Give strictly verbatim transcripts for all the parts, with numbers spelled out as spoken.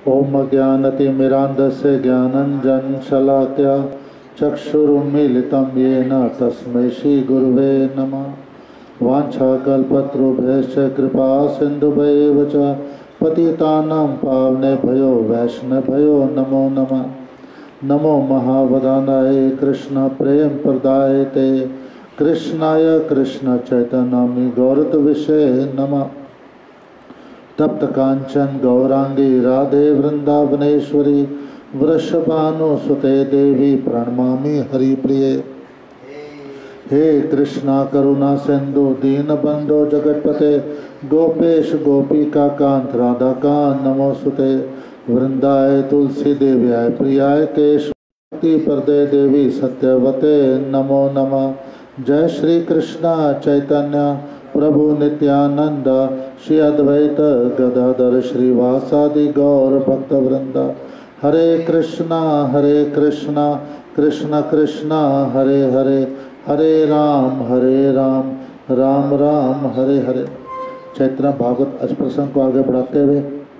ओम अज्ञानतिमिरान्धस्य ज्ञानञ्जन शलाकया चक्षुरुन्मीलितं येन तस्मै श्रीगुरुवे नमः। वाञ्छाकल्पतरुभ्यश्च कृपा सिन्धुभ्यैव च पतितानां पावनेभ्यो वैष्णवभ्यो नमो नमः। नमो महावदानाय कृष्ण प्रेम प्रदाय ते कृष्णाय कृष्ण चैतन्यामि गौरतविषये नमः। तप्त कांचन गौरांगी राधे वृंदावनेश्वरी वृषभानुसुते देवी प्रणमामि हरिप्रिये। हे कृष्णा करुणा सिंधु दीनबंधो जगतपते गोपेश गोपिका कांत राधा कांत नमोस्तुते। वृंदाय तुलसी देव्याय प्रियाय केशवती प्रदे देवी सत्यवते नमो नमः। जय श्री कृष्णा चैतन्य प्रभु नित्यानंद श्री अद्वैत गदाधर श्रीवासादि गौर भक्त वृंदा। हरे कृष्णा हरे कृष्णा कृष्ण कृष्णा हरे हरे हरे राम हरे राम राम राम हरे हरे। चैत्र भागवत आज प्रसंग को आगे बढ़ाते हुए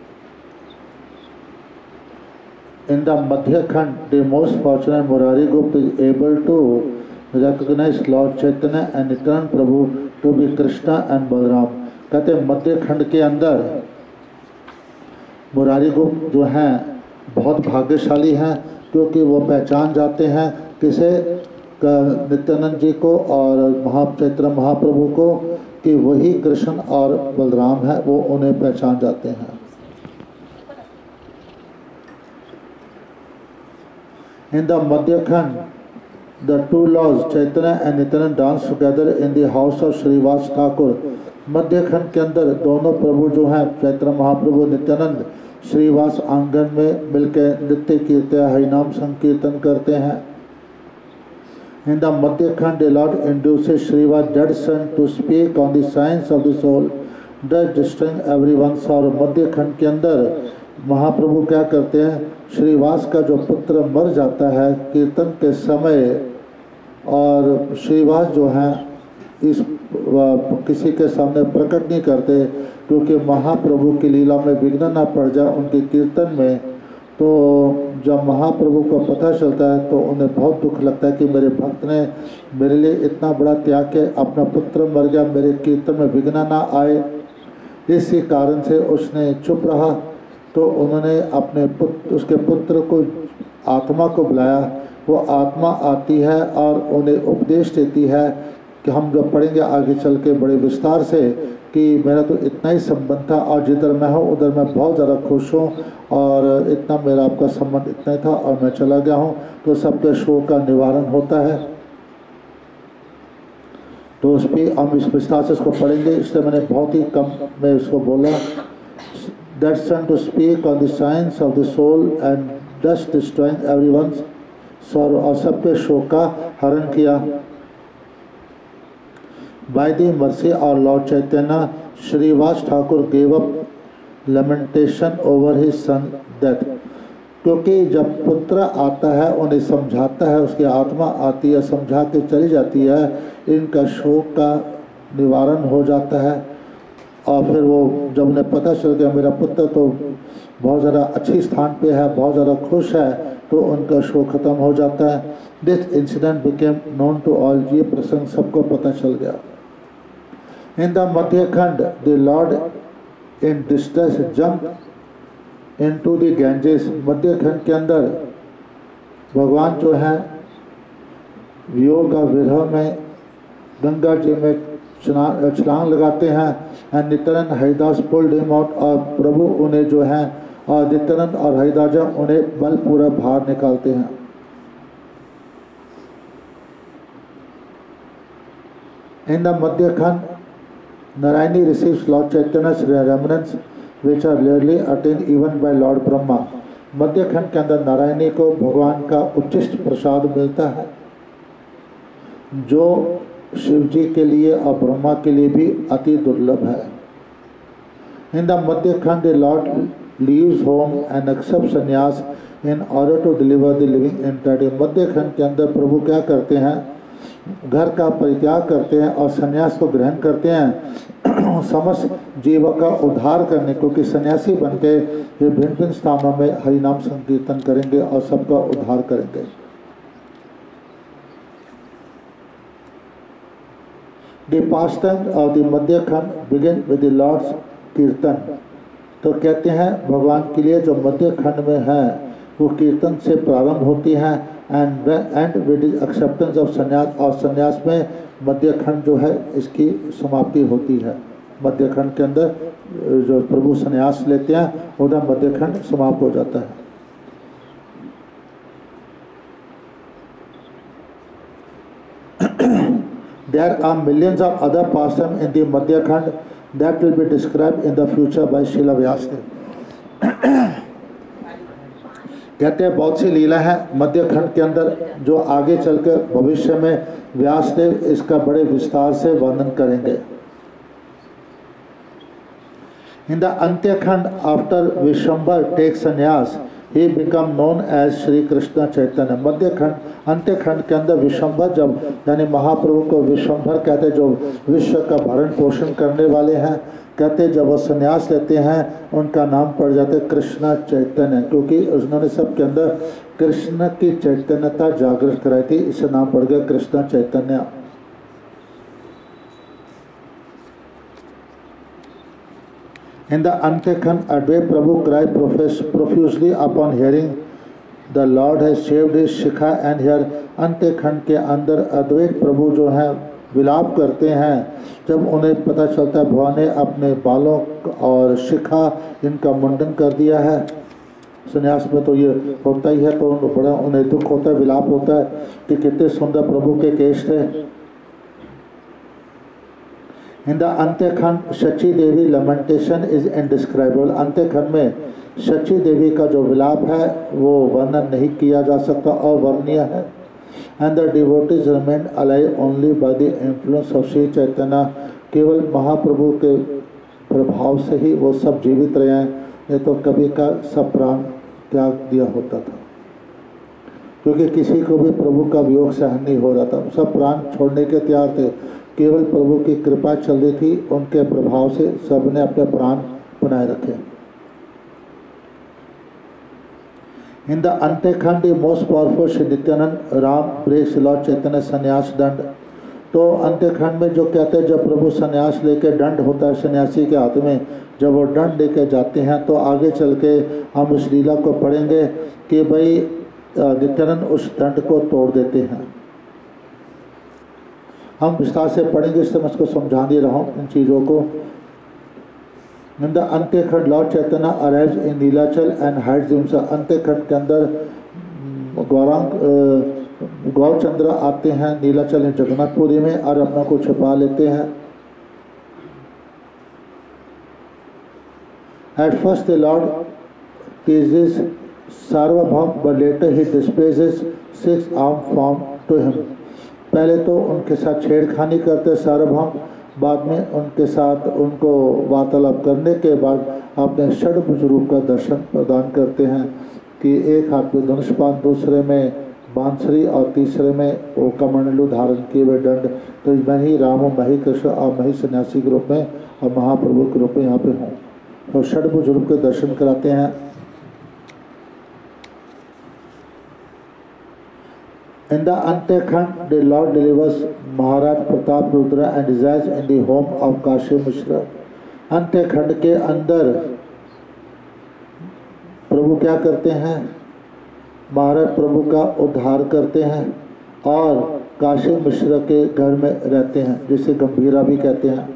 इन the Madhya Khanda the most fortunate Murari Gupta is able to recognize Lord Chaitanya and Nityanand Prabhu to be Krishna and Balram। कहते मध्य खंड के अंदर मुरारी गुप्त जो हैं बहुत भाग्यशाली हैं, क्योंकि वो पहचान जाते हैं किसे, नित्यानंद जी को और महा चैत्र महाप्रभु को, कि वही कृष्ण और बलराम है, वो उन्हें पहचान जाते हैं। In the मध्य खंड the two lords Chaitanya and Nityanand dance together in the house of Shrivas Thakur. मध्य खंड के अंदर दोनों प्रभु जो हैं चैत्र महाप्रभु नित्यानंद श्रीवास आंगन में मिलकर नृत्य कीर्तन हरिनाम संकीर्तन करते हैं। In the मध्य खंड the Lord induces Shrivas dead son to speak on the science of the soul, thus destroying everyone's sorrow। मध्य खंड के अंदर महाप्रभु क्या करते हैं, श्रीवास का जो पुत्र मर जाता है कीर्तन के समय, और श्रीवास जो हैं इस किसी के सामने प्रकट नहीं करते, क्योंकि महाप्रभु की लीला में विघ्न ना पड़ जाए उनके कीर्तन में। तो जब महाप्रभु को पता चलता है तो उन्हें बहुत दुख लगता है कि मेरे भक्त ने मेरे लिए इतना बड़ा त्याग के अपना पुत्र मर गया, मेरे कीर्तन में विघ्न ना आए। इसी कारण से उसने चुप रहा। तो उन्होंने अपने पुत्र उसके पुत्र को आत्मा को बुलाया। वो आत्मा आती है और उन्हें उपदेश देती है कि हम जब पढ़ेंगे आगे चल के बड़े विस्तार से, कि मेरा तो इतना ही संबंध था और जिधर मैं हूँ उधर मैं बहुत ज़्यादा खुश हूँ, और इतना मेरा आपका संबंध इतना ही था और मैं चला गया हूँ, तो सबके शोक का निवारण होता है। तो उस पर हम इस विस्तार से इसको पढ़ेंगे, इसलिए मैंने बहुत ही कम में इसको बोला। That son to speak on the science of the soul and thus destroying everyone's sorrow, और सबके शोक का हरण किया। By the mercy of Lord Chaitanya, Shrivas Thakur gave up lamentation over his son death। क्योंकि जब पुत्र आता है उन्हें समझाता है, उसकी आत्मा आती है समझा के चली जाती है, इनका शोक का निवारण हो जाता है। और फिर वो जब उन्हें पता चल गया मेरा पुत्र तो बहुत ज़्यादा अच्छी स्थान पे है, बहुत ज़्यादा खुश है, तो उनका शोक खत्म हो जाता है। This incident became known to all, ये प्रसंग सबको पता चल गया। इन the Madhya Khanda the lord in distress jump into the Ganges. Madhya Khanda के अंदर भगवान जो है वियोग विरह में गंगा जी में छलांग लगाते हैं। And Nityananda Haridas pulled him out, और प्रभु उन्हें जो है और नित्यानंद और हरिदास उन्हें बलपूर्वक बाहर निकालते हैं। इन the Madhya Khanda Narayani receives Lord Chaitanya's remnants which are rarely attained even by Lord Brahma. Madhya Khanda के अंदर नारायणी को भगवान का उच्चिष्ट प्रसाद मिलता है, जो शिव जी के लिए और ब्रह्मा के लिए भी अति दुर्लभ है। इन the Madhya Khanda Lord leaves home and accept sannyasa in order to deliver the living entity. Madhya Khanda के अंदर प्रभु क्या करते हैं, घर का परित्याग करते हैं और संन्यास को ग्रहण करते हैं समस्त जीव का उद्धार करने, क्योंकि सन्यासी बन के ये भिन्न भिन्न स्थानों में हरिनाम संकीर्तन करेंगे और सबका उद्धार करेंगे। The pastime of the मध्य खंड begin with the Lord's कीर्तन। तो कहते हैं भगवान के लिए जो मध्य खंड में है वो कीर्तन से प्रारंभ होती है and and with acceptance of sannyasa, और संन्यास में मध्य खंड जो है इसकी समाप्ति होती है। मध्य खंड के अंदर जो प्रभु संन्यास लेते हैं उधर मध्य खंड समाप्त हो जाता है। There are millions of other pastimes in the Madhya Khand that will be described in the future by Srila Vyasdev। कहते हैं बहुत सी लीला है मध्य खंड के अंदर जो आगे चलकर भविष्य में व्यासदेव इसका बड़े विस्तार से वर्णन करेंगे। In the अंत्य खंड after Vishwambar takes sannyas, he become known as Shri Krishna Chaitanya। मध्य खंड अंत्य खंड के अंदर विश्वम्भर जब यानी महाप्रभु को विश्वम्भर कहते जो विश्व का भरण पोषण करने वाले हैं, कहते जब वो संन्यास लेते हैं उनका नाम पड़ जाते कृष्ण चैतन्य, क्योंकि उन्होंने सबके अंदर कृष्ण की चैतन्यता जागृत कराई थी, इससे नाम पड़ गया Krishna Chaitanya. In the Antekhand, Advait Prabhu cried profusely upon hearing the Lord has shaved his shikha, and here Antekhand के अंदर अद्वैत प्रभु जो हैं विलाप करते हैं जब उन्हें पता चलता है भगवान ने अपने बालों और शिखा इनका मुंडन कर दिया है। संन्यास में तो ये होता ही है, तो बड़ा उन्हें दुख होता है, विलाप होता है कि कितने सुंदर प्रभु के केश थे। In the Antyakhanda Shachi Devi lamentation is indescribable. Antyakhanda में शची देवी का जो विलाप है वो वर्णन नहीं किया जा सकता, अवर्णनीय है। And the devotees remain alive only by the influence of Shri Chaitanya. केवल महाप्रभु के प्रभाव से ही वो सब जीवित रहे हैं, नहीं तो कभी का सब प्राण त्याग दिया होता था, क्योंकि किसी को भी प्रभु का वियोग सहन नहीं हो रहा था। सब प्राण छोड़ने के तैयार थे, केवल प्रभु की कृपा चल रही थी, उनके प्रभाव से सबने अपने प्राण बनाए रखे। In the Antyakhanda most powerful Shri Nityananda Ram breaks Lord Chaitanya sannyasa danda. तो अंत्यखंड में जो कहते हैं जब प्रभु संन्यास लेके दंड होता है सन्यासी के हाथ में, जब वो दंड लेके जाते हैं तो आगे चल के हम उस लीला को पढ़ेंगे कि भाई नित्यानंद उस दंड को तोड़ देते हैं। हम विस्तार से पढ़ेंगे, इससे मैं इसको समझा दे रहा हूँ इन चीज़ों को। In the Antyakhanda Lord Chaitanya arrives in Nilachal and hides himself. Antyakhanda के अंदर गौरांग गौरचंद्र आते हैं नीलाचल जगन्नाथपुरी में और अपना को छिपा लेते हैं। At first the Lord teases Sarvabhauma but later he displaces six arm form to him। पहले तो उनके साथ छेड़खानी करते सार्वभौम, बाद में उनके साथ उनको वार्तालाप करने के बाद अपने षड्भुज रूप का दर्शन प्रदान करते हैं कि एक हाथ में धनुष्पान, दूसरे में बांसुरी और तीसरे में वो कमंडलू धारण किए हुए दंड। तो मैं ही राम हूँ, मैं ही कृष्ण और मैं ही सन्यासी के रूप में और महाप्रभु के रूप में यहाँ पे हूँ। तो षड्भुज रूप के दर्शन कराते हैं। In the Antekhand, the Lord delivers Maharaj Pratap Rudra and resides in the home of Kashi Mishra। अंत्यखंड के अंदर प्रभु क्या करते हैं, महाराज प्रभु का उद्धार करते हैं और काशी मिश्र के घर में रहते हैं, जिसे गंभीरा भी कहते हैं।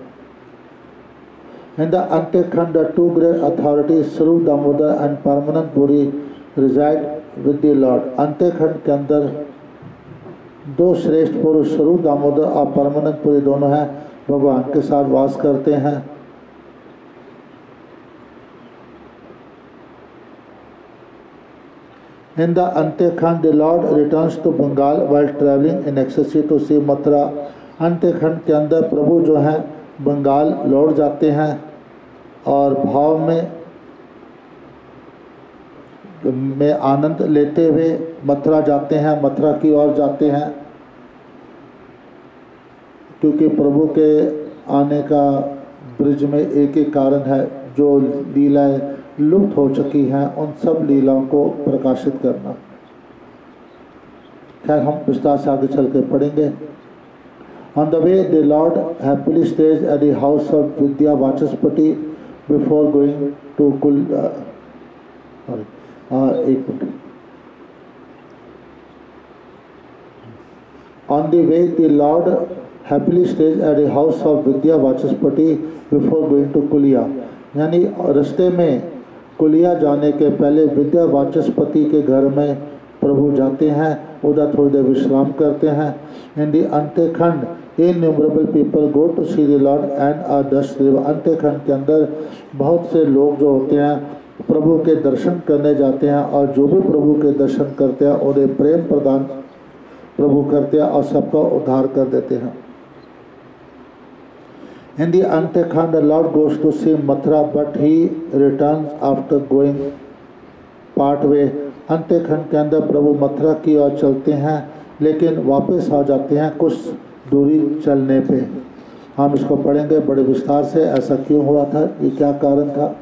In the Antekhand, the two great authorities Sarup Damodar and Paramanand Puri reside with the Lord। अंत्यखंड के अंदर दो श्रेष्ठ पुरुष स्वरूप दामोदर और परमानंद पुरी दोनों हैं, भगवान के साथ वास करते हैं। In the अंत्यखंड the Lord returns to Bengal while traveling in ecstasy to see Mathura. अंत्यखंड के अंदर प्रभु जो हैं बंगाल लौट जाते हैं और भाव में में आनंद लेते हुए मथुरा जाते हैं, मथुरा की ओर जाते हैं, क्योंकि प्रभु के आने का ब्रिज में एक ही कारण है, जो लीलाएं लुप्त हो चुकी हैं उन सब लीलाओं को प्रकाशित करना। खैर हम विस्तार से आगे चल के पढ़ेंगे। On the way, the Lord happily stays at the house of Vidya Vachaspati before going to Kul. Uh, sorry, uh, एक minute. On the way, the Lord happily stays at the house of Vidya Vachaspati before going to Kulia। यानी रास्ते में कुलिया जाने के पहले विद्या वाचस्पति के घर में प्रभु जाते हैं, उधर थोड़ी देर विश्राम करते हैं। In the Antyakhanda innumerable people go to see the Lord and are darshan. Antyakhanda के अंदर बहुत से लोग जो होते हैं प्रभु के दर्शन करने जाते हैं, और जो भी प्रभु के दर्शन करते हैं उन्हें प्रेम प्रदान प्रभु करते हैं और सबका उद्धार कर देते हैं। In the Antekhand, the Lord goes to see Mathura, but he returns after going part way। अंत्यखंड के अंदर प्रभु मथुरा की ओर चलते हैं, लेकिन वापस आ जाते हैं कुछ दूरी चलने पे। हम इसको पढ़ेंगे बड़े विस्तार से, ऐसा क्यों हुआ था, ये क्या कारण था।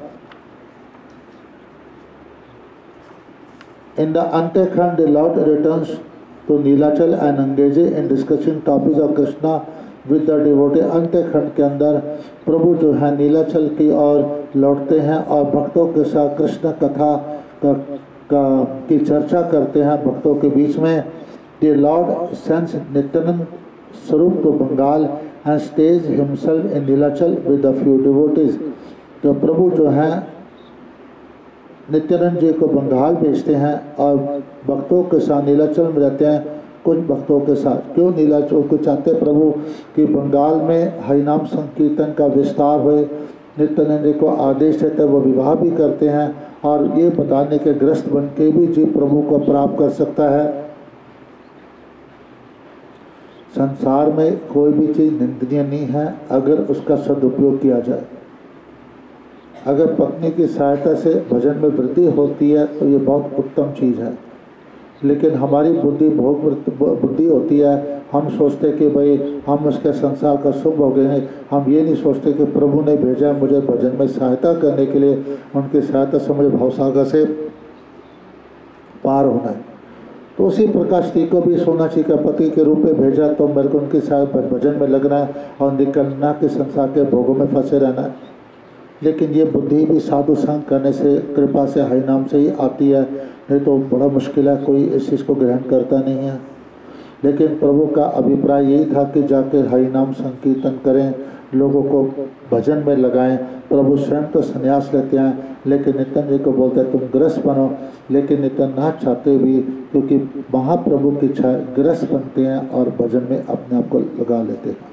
In the Antekhand, the Lord returns to Nilachal and engages in discussing topics of Krishna with the devotee. Antyakhanda के अंदर प्रभु जो है नीलाचल की ओर लौटते हैं और भक्तों के साथ कृष्ण कथा का, का की चर्चा करते हैं भक्तों के बीच में। The Lord sends Nityananda Swarup to Bengal and stays himself in Nilachal with the few devotees. तो प्रभु जो है नित्यानंद जी को बंगाल भेजते हैं और भक्तों के साथ नीलाचल में रहते हैं कुछ भक्तों के साथ। क्यों नीलाचल को चाहते प्रभु कि बंगाल में हरिनाम संकीर्तन का विस्तार हुए। नित्यानंद जी को आदेश देते वो विवाह भी करते हैं और ये बताने के ग्रस्त बन के भी जी प्रभु को प्राप्त कर सकता है। संसार में कोई भी चीज़ निंदनीय नहीं है अगर उसका सदुपयोग किया जाए। अगर पत्नी की सहायता से भजन में वृद्धि होती है तो ये बहुत उत्तम चीज़ है, लेकिन हमारी बुद्धि भोग बुद्धि होती है। हम सोचते कि भाई हम उसके संसार का शुभ हो गए हैं, हम ये नहीं सोचते कि प्रभु ने भेजा मुझे भजन में सहायता करने के लिए, उनकी सहायता से मुझे भवसागर से पार होना है। तो उसी प्रकार स्त्री को भी सोनाक्षी का पति के रूप में भेजा तो मेरे को उनके साथ भजन में लगना है और निकलना के संसार के भोगों में फंसे रहना है। लेकिन ये बुद्धि भी साधु संग करने से कृपा से हरिनाम से ही आती है, नहीं तो बड़ा मुश्किल है, कोई इस चीज़ को ग्रहण करता नहीं है। लेकिन प्रभु का अभिप्राय यही था कि जाकर हरिनाम संकीर्तन करें, लोगों को भजन में लगाएं। प्रभु स्वयं तो संन्यास लेते हैं, लेकिन नित्यानंद जी को बोलते हैं तुम गृहस्थ बनो, लेकिन नित्यानंद ना चाहते भी, क्योंकि महाप्रभु की इच्छा गृहस्थ बनते हैं और भजन में अपने आप को लगा लेते हैं।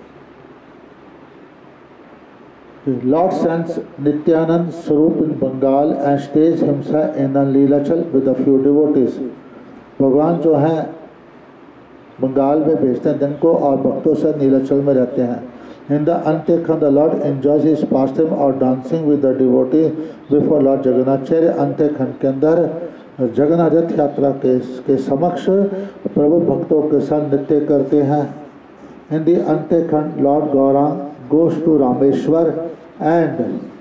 Lord sends Nityanand Swarup in Bengal and stays himself in Neelachal with a few devotees। भगवान जो हैं बंगाल में भेजते हैं दिन को और भक्तों से नीलाचल में रहते हैं। In the Antekhand, the Lord enjoys his pastime or dancing with the devotee before Lord Jagannath। चेरे अंत्यखंड के अंदर जगन्नाथ रथ यात्रा के, के समक्ष प्रभु भक्तों के साथ नृत्य करते हैं। In the Antekhand, Lord Gaurang goes to Rameshwar and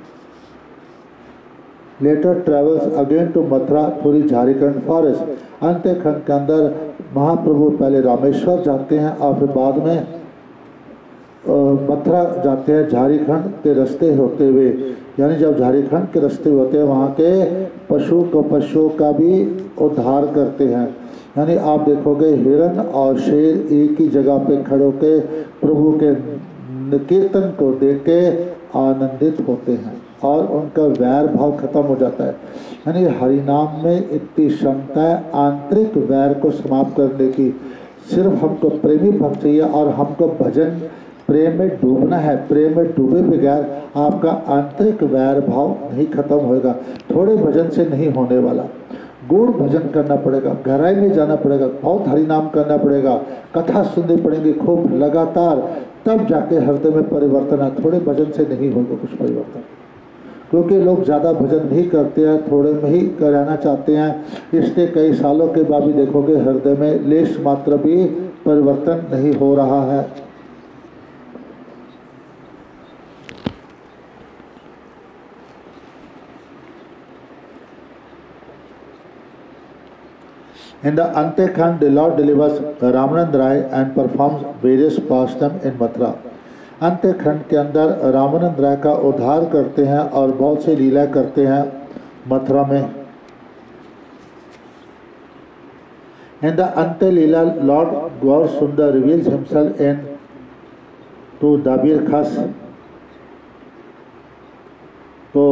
later travels again to Mathura through Jharkhand forest. Antyakhanda के अंदर महाप्रभु पहले रामेश्वर जाते हैं और फिर बाद में मथुरा जाते हैं झारखंड के रास्ते होते हुए। यानी जब झारखंड के रास्ते होते हैं वहाँ के पशु को पशुओं का भी उद्धार करते हैं। यानी आप देखोगे हिरण और शेर एक ही जगह पे खड़े होकर प्रभु के कीर्तन को देख के आनंदित होते हैं और उनका वैर भाव खत्म हो जाता है। यानी हरिनाम में इतनी क्षमता है आंतरिक वैर को समाप्त करने की। सिर्फ हमको प्रेमी भक्त चाहिए और हमको भजन प्रेम में डूबना है। प्रेम में डूबे बगैर आपका आंतरिक वैर भाव नहीं खत्म होएगा। थोड़े भजन से नहीं होने वाला, गूढ़ भजन करना पड़ेगा, गहराई में जाना पड़ेगा, बहुत हरिनाम करना पड़ेगा, कथा सुननी पड़ेगी खूब लगातार, तब जाके हृदय में परिवर्तन है। थोड़े भजन से नहीं होगा कुछ परिवर्तन, क्योंकि लोग ज़्यादा भजन नहीं करते हैं, थोड़े में ही रहना चाहते हैं। इसलिए कई सालों के बाद भी देखोगे हृदय में लेश मात्र भी परिवर्तन नहीं हो रहा है। In the Antekhand, the Lord delivers Ramanand Rai and performs various pastimes in Mathura. अंत्यखंड के अंदर रामानंद राय का उद्धार करते हैं और बहुत सी लीला करते हैं मथुरा में. In the Ante Leela, Lord Gaur Sundar reveals himself in to Dabir Khas. तो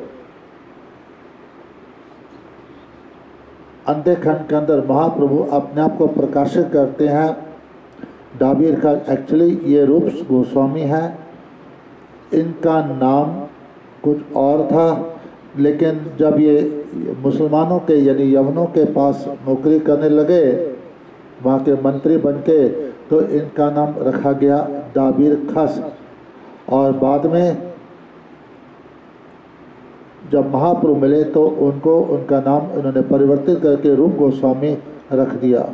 अंत्यखंड के अंदर महाप्रभु अपने आप को प्रकाशित करते हैं. दाबीर का एक्चुअली ये रूप गोस्वामी है, इनका नाम कुछ और था, लेकिन जब ये मुसलमानों के यानी यवनों के पास नौकरी करने लगे, वहाँ के मंत्री बन के, तो इनका नाम रखा गया दाबीर खस. और बाद में जब महाप्रभु मिले तो उनको उनका नाम उन्होंने परिवर्तित करके रूप गोस्वामी रख दिया.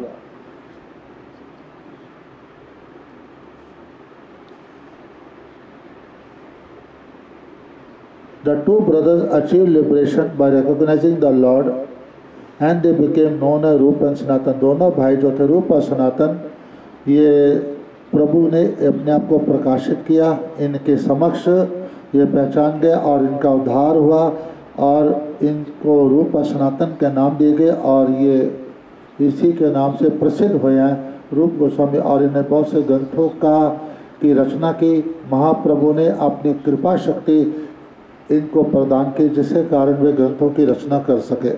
The two brothers achieved liberation by recognizing the Lord and they became known as रूप and सनातन. दोनों भाई जो थे रूप और सनातन, ये प्रभु ने अपने आप को प्रकाशित किया, इनके समक्ष ये पहचान गए और इनका उद्धार हुआ और इनको रूप और सनातन के नाम दिए गए और ये इसी के नाम से प्रसिद्ध हुए हैं रूप गोस्वामी. और इन्हें बहुत से ग्रंथों का की रचना की. महाप्रभु ने अपनी कृपा शक्ति इनको प्रदान की, जिसके कारण वे ग्रंथों की रचना कर सके.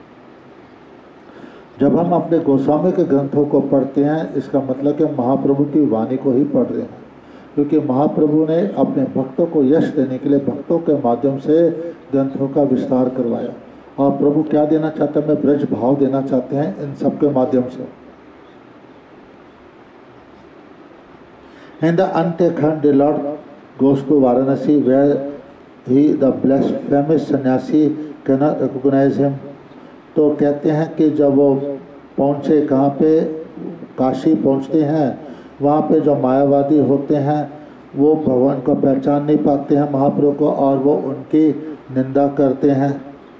जब हम अपने गोस्वामी के ग्रंथों को पढ़ते हैं, इसका मतलब कि महाप्रभु की वाणी को ही पढ़ रहे हैं, क्योंकि महाप्रभु ने अपने भक्तों को यश देने के लिए भक्तों के माध्यम से ग्रंथों का विस्तार करवाया. और प्रभु क्या देना चाहते हैं, हमें ब्रज भाव देना चाहते हैं इन सब के माध्यम से. In the Antekhand, the Lord goes to Varanasi, where he, the blasphemous sannyasi, cannot recognize him. तो कहते हैं कि जब वो पहुँचे कहाँ पे, काशी पहुँचते हैं, वहाँ पे जो मायावादी होते हैं वो भगवान को पहचान नहीं पाते हैं महाप्रभु को, और वो उनकी निंदा करते हैं.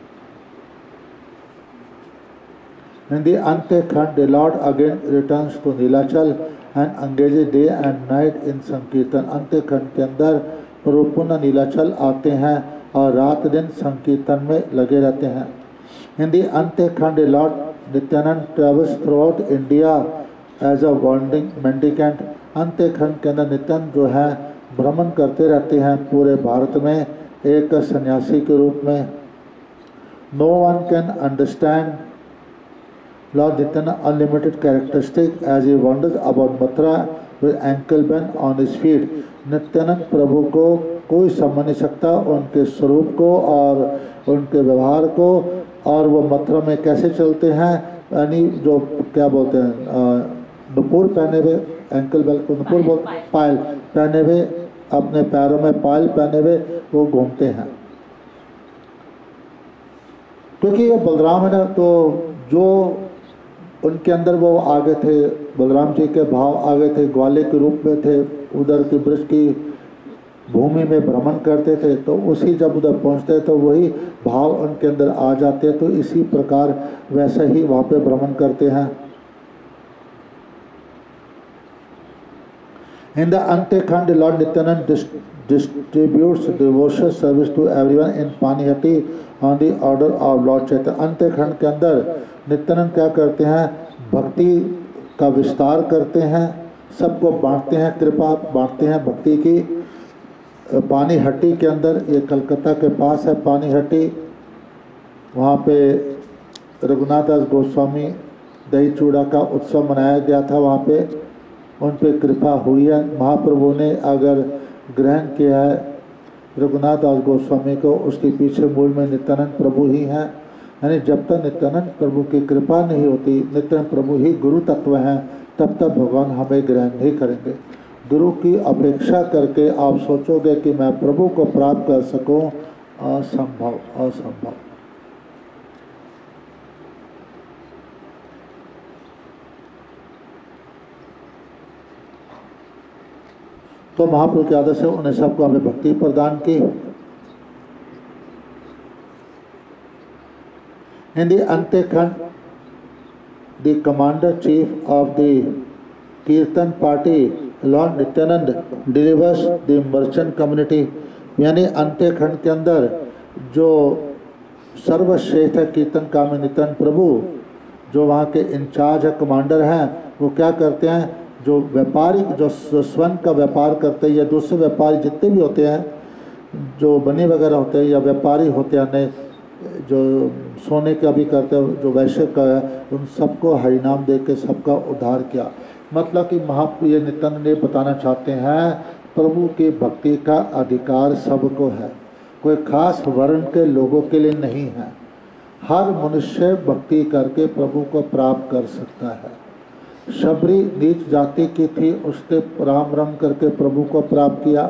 In the Antekhand, the Lord again returns to Nilachal and engages day and night in Sankirtan. अंत्यखंड के अंदर प्रभु पुनः नीलाचल आते हैं और रात दिन संकीर्तन में लगे रहते हैं. In the Antekhand, the Lord Nityanand travels throughout India as a wandering mendicant. अंत्यखंड के अंदर नित्यानंद जो है भ्रमण करते रहते हैं पूरे भारत में एक सन्यासी के रूप में. No one can understand Lord Nityanand unlimited characteristic as he wanders about Mathura with ankle band on his feet. Nityanand प्रभु को कोई समझ नहीं सकता, उनके स्वरूप को और उनके व्यवहार को, और वो मथुरा में कैसे चलते हैं, यानी जो क्या बोलते हैं नुपुर पहने हुए, एंकल बेल्ट को नुपुर बोल, पायल पहने हुए, अपने पैरों में पायल पहने हुए वो घूमते हैं. क्योंकि ये बलराम है ना, तो जो उनके अंदर वो आगे थे, बलराम जी के भाव आगे थे, ग्वाले के रूप में थे, उधर की ब्रज की भूमि में भ्रमण करते थे, तो उसी जब उधर पहुंचते तो वही भाव उनके अंदर आ जाते, तो इसी प्रकार वैसे ही वहाँ पे भ्रमण करते हैं. In the Antekhand, Lord Nityanand dis distributes devotional service to everyone in Panihati on the order of Lord Chaitanya. अंत्यखंड के अंदर नित्यानंद क्या करते हैं, भक्ति का विस्तार करते हैं, सबको बांटते हैं, कृपा बांटते हैं भक्ति की. पानीहट्टी के अंदर, ये कलकत्ता के पास है पानीहट्टी, वहाँ पे रघुनाथ दास गोस्वामी दही चूड़ा का उत्सव मनाया गया था. वहाँ पे उन पे कृपा हुई है. महाप्रभु ने अगर ग्रहण किया है रघुनाथ दास गोस्वामी को, उसके पीछे मूल में नित्यानंद प्रभु ही हैं. यानी जब तक नित्यानंद प्रभु की कृपा नहीं होती, नित्यानंद प्रभु ही गुरु तत्व हैं, तब तक भगवान हमें ग्रहण नहीं करेंगे. गुरु की अपेक्षा करके आप सोचोगे कि मैं प्रभु को प्राप्त कर सकूं, असंभव असंभव. तो महाप्रभु के आदेश से उन्हें सबको हमें भक्ति प्रदान की. In the Antekhand, the commander chief of the kirtan party Lord Nityananda delivers the merchant community. यानी अंत्यखंड के अंदर जो सर्वश्रेष्ठ है कीर्तन कामी नित्यानंद प्रभु, जो वहाँ के इंचार्ज है, कमांडर हैं, वो क्या करते हैं, जो व्यापारी जो स्वर्ण का व्यापार करते हैं या दूसरे व्यापारी जितने भी होते हैं, जो बनी वगैरह होते हैं या व्यापारी होते हैं, नए जो सोने का भी करते हैं, जो वैश्य का है, उन सबको हरिनाम दे के सबका उद्धार किया। मतलब कि महाप्रिय नित्यानंद ने बताना चाहते हैं प्रभु की भक्ति का अधिकार सबको है, कोई खास वर्ण के लोगों के लिए नहीं है। हर मनुष्य भक्ति करके प्रभु को प्राप्त कर सकता है। शबरी नीच जाति की थी, उसने राम राम करके प्रभु को प्राप्त किया।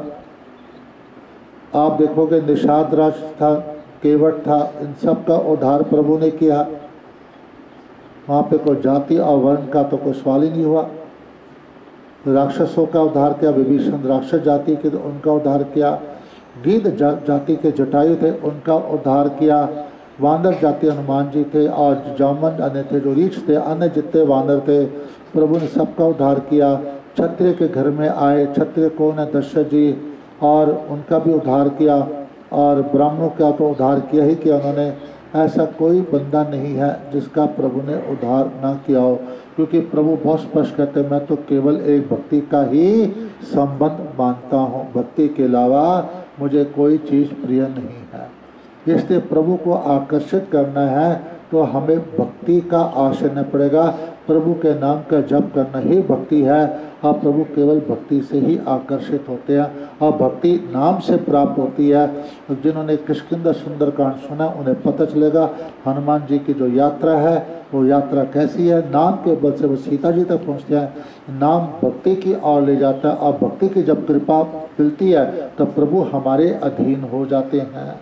आप देखोगे निषाद राज था, केवट था, इन सब का उद्धार प्रभु ने किया। वहाँ पे कोई जाति और वर्ण का तो कोई सवाल ही नहीं हुआ। राक्षसों का उद्धार किया, विभीषण राक्षस जाति के, तो उनका उद्धार किया। गीध जा, जाति के जटायु थे, उनका उद्धार किया। वानर जाति हनुमान जी थे, और जामन अन्य थे जो रीछ थे, अन्य जितने वानर थे, प्रभु ने सबका उद्धार किया। क्षत्रिय के घर में आए, क्षत्रिय कौन है, दशरथ जी, और उनका भी उद्धार किया। और ब्राह्मणों का तो उद्धार किया ही किया उन्होंने। ऐसा कोई बंदा नहीं है जिसका प्रभु ने उद्धार ना किया हो, क्योंकि प्रभु बहुत स्पष्ट कहते हैं, मैं तो केवल एक भक्ति का ही संबंध मानता हूँ, भक्ति के अलावा मुझे कोई चीज़ प्रिय नहीं है। इसलिए प्रभु को आकर्षित करना है तो हमें भक्ति का आश्रय लेना पड़ेगा। प्रभु के नाम का जप करना ही भक्ति है, और प्रभु केवल भक्ति से ही आकर्षित होते हैं, और भक्ति नाम से प्राप्त होती है। जिन्होंने किष्किंधा सुंदरकांड सुना उन्हें पता चलेगा हनुमान जी की जो यात्रा है वो यात्रा कैसी है। नाम के बल से वो सीता जी तक पहुँचते हैं। नाम भक्ति की ओर ले जाता है, और भक्ति की जब कृपा मिलती है तो प्रभु हमारे अधीन हो जाते हैं।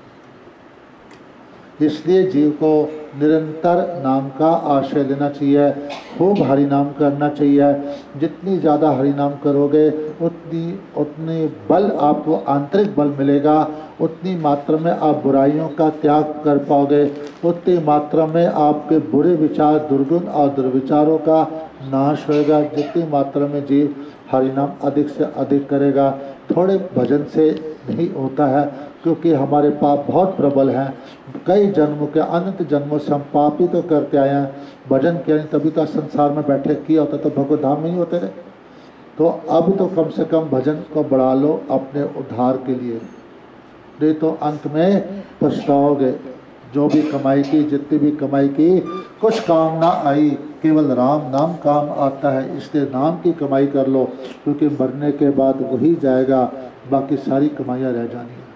इसलिए जीव को निरंतर नाम का आश्रय लेना चाहिए, खूब हरि नाम करना चाहिए। जितनी ज़्यादा हरि नाम करोगे उतनी उतनी बल आपको आंतरिक बल मिलेगा, उतनी मात्रा में आप बुराइयों का त्याग कर पाओगे, उतनी मात्रा में आपके बुरे विचार, दुर्गुण और दुर्विचारों का नाश होएगा। जितनी मात्रा में जीव हरि नाम अधिक से अधिक करेगा। थोड़े भजन से नहीं होता है, क्योंकि हमारे पाप बहुत प्रबल हैं। कई जन्मों के अनंत जन्मों से हम पाप ही तो करते आए हैं। भजन किया नहीं तभी तो संसार में बैठे, किया होता तो भगवत धाम में नहीं होते रहे। तो अब तो कम से कम भजन को बढ़ा लो अपने उद्धार के लिए, नहीं तो अंत में पछताओगे। जो भी कमाई की, जितनी भी कमाई की, कुछ काम ना आई, केवल राम नाम काम आता है। इसलिए नाम की कमाई कर लो, क्योंकि मरने के बाद वही जाएगा, बाकी सारी कमाइयाँ रह जानी है।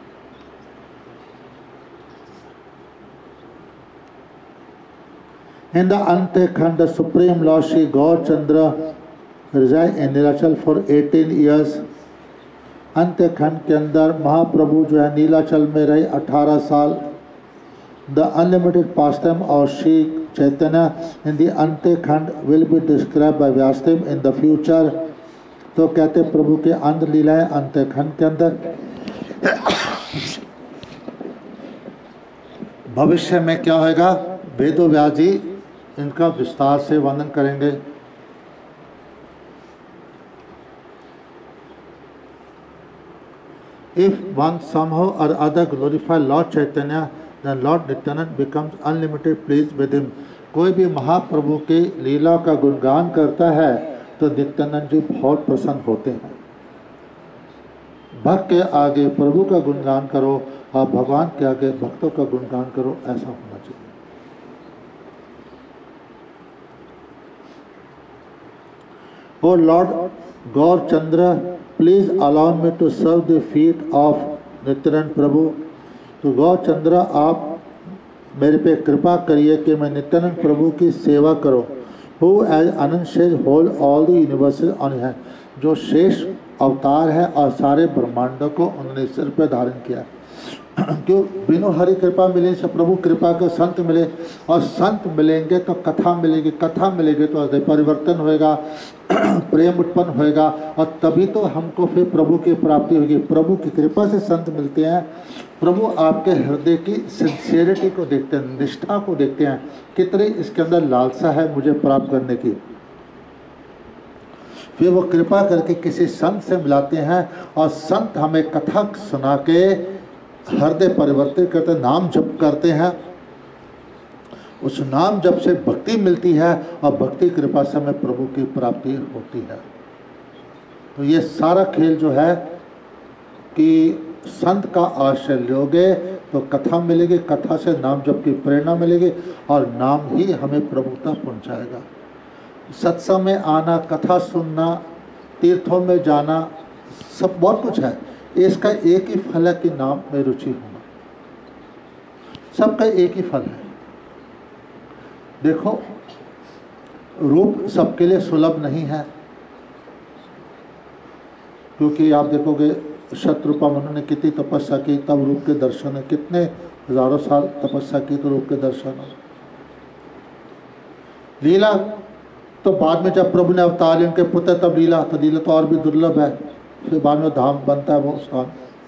In the Antekhand, the Supreme Lord Shri Gaurchandra resided in Nilachal for eighteen years. अंत्यखंड के अंदर महाप्रभु जो है नीलाचल में रहे अठारह साल। The unlimited pastime of Shri Chaitanya in the अंत्यखंड will be described by Vyasdev in the future. तो कहते प्रभु के अंत लीलाएं अंत्यखंड के अंदर भविष्य में क्या होगा, वेदो व्यास जी इनका विस्तार से वर्णन करेंगे। If one somehow or other glorify Lord Chaitanya, then Lord Nityanand becomes unlimited pleased with him. कोई भी महाप्रभु की लीला का गुणगान करता है तो नित्यानंद जी बहुत प्रसन्न होते हैं। भक्त के आगे प्रभु का गुणगान करो और भगवान के आगे भक्तों का गुणगान करो, ऐसा होना चाहिए। Oh Lord Gaurchandra, please allow me to serve the feet of Nityanand प्रभु। तो गौरचंद्र आप मेरे पे कृपा करिए कि मैं नित्यानंद प्रभु की सेवा करूं। Who as Ananta Shesha hold all the universes on है, जो शेष अवतार है और सारे ब्रह्मांडों को उन्होंने सिर पर धारण किया। क्यों? बिनु हरि कृपा मिले से प्रभु कृपा के संत मिले, और संत मिलेंगे तो कथा मिलेगी, कथा मिलेगी तो हृदय परिवर्तन होएगा, प्रेम उत्पन्न होएगा, और तभी तो हमको फिर प्रभु की प्राप्ति होगी। प्रभु की कृपा से संत मिलते हैं। प्रभु आपके हृदय की सिंसियरिटी को देखते हैं, निष्ठा को देखते हैं, कितनी इसके अंदर लालसा है मुझे प्राप्त करने की। फिर वो कृपा करके किसी संत से मिलाते हैं, और संत हमें कथा सुना के हृदय परिवर्तित करते, नाम जप करते हैं। उस नाम जप से भक्ति मिलती है, और भक्ति कृपा से हमें प्रभु की प्राप्ति होती है। तो ये सारा खेल जो है कि संत का आश्रय लोगे तो कथा मिलेगी, कथा से नाम जप की प्रेरणा मिलेगी, और नाम ही हमें प्रभुता पहुंचाएगा। सत्संग में आना, कथा सुनना, तीर्थों में जाना, सब बहुत कुछ है। इसका एक ही फल है कि नाम में रुचि होना। सबका एक ही फल है। देखो, रूप सबके लिए सुलभ नहीं है, क्योंकि आप देखोगे शत्रुपा मनु ने कितनी तपस्या की, तब रूप के दर्शन है। कितने हजारों साल तपस्या की तो रूप के दर्शन है। लीला तो बाद में जब प्रभु ने अवतार लिया उनके पुत्र, तब लीला, तो लीला तो और भी दुर्लभ है, फिर बाद में धाम बनता है वो स्थान।